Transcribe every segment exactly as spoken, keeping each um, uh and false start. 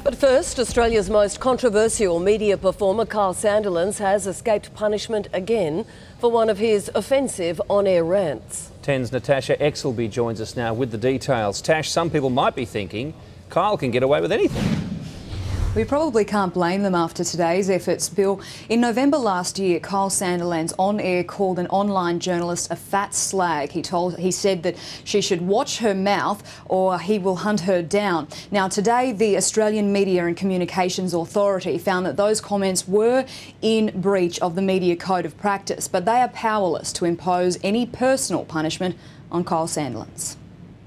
But first, Australia's most controversial media performer, Kyle Sandilands, has escaped punishment again for one of his offensive on-air rants. ten's Natasha Exelby joins us now with the details. Tash, some people might be thinking Kyle can get away with anything. We probably can't blame them after today's efforts, Bill. In November last year, Kyle Sandilands on air called an online journalist a fat slag. He told, he said that she should watch her mouth or he will hunt her down. Now, today, the Australian Media and Communications Authority found that those comments were in breach of the Media Code of Practice, but they are powerless to impose any personal punishment on Kyle Sandilands.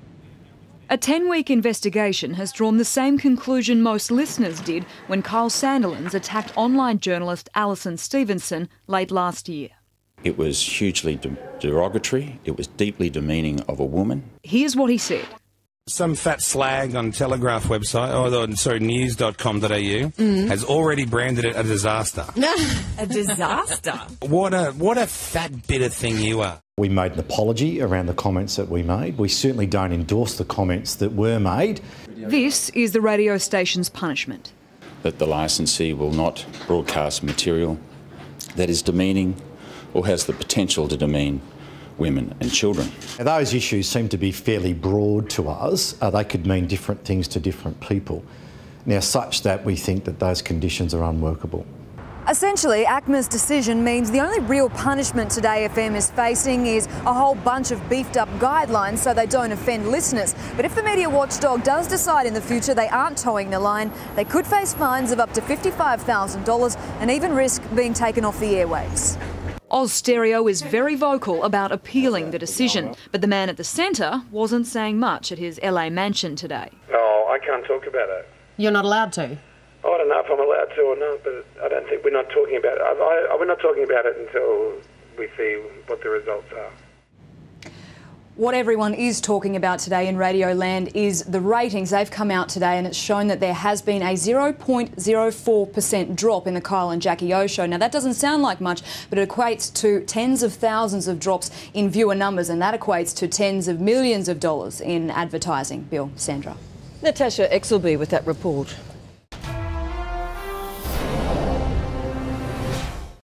A ten-week investigation has drawn the same conclusion most listeners did when Kyle Sandilands attacked online journalist Alison Stevenson late last year. It was hugely de derogatory, it was deeply demeaning of a woman. Here's what he said. Some fat slag on Telegraph website, or sorry, news dot com dot a u, mm. has already branded it a disaster. A disaster? What a, what a fat, bitter thing you are. We made an apology around the comments that we made. We certainly don't endorse the comments that were made. This is the radio station's punishment. That the licensee will not broadcast material that is demeaning or has the potential to demean women and children. Now, those issues seem to be fairly broad to us. Uh, they could mean different things to different people. Now, such that we think that those conditions are unworkable. Essentially, A C M A's decision means the only real punishment Today F M is facing is a whole bunch of beefed up guidelines so they don't offend listeners. But if the media watchdog does decide in the future they aren't towing the line, they could face fines of up to fifty-five thousand dollars and even risk being taken off the airwaves. Oz Stereo is very vocal about appealing the decision, but the man at the centre wasn't saying much at his L A mansion today. No, I can't talk about it. You're not allowed to? I don't know if I'm allowed to or not, but I don't think we're not talking about it. I, I, we're not talking about it until we see what the results are. What everyone is talking about today in Radio Land is the ratings. They've come out today and it's shown that there has been a zero point zero four percent drop in the Kyle and Jackie O show. Now, that doesn't sound like much, but it equates to tens of thousands of drops in viewer numbers, and that equates to tens of millions of dollars in advertising. Bill, Sandra. Natasha Exelby with that report.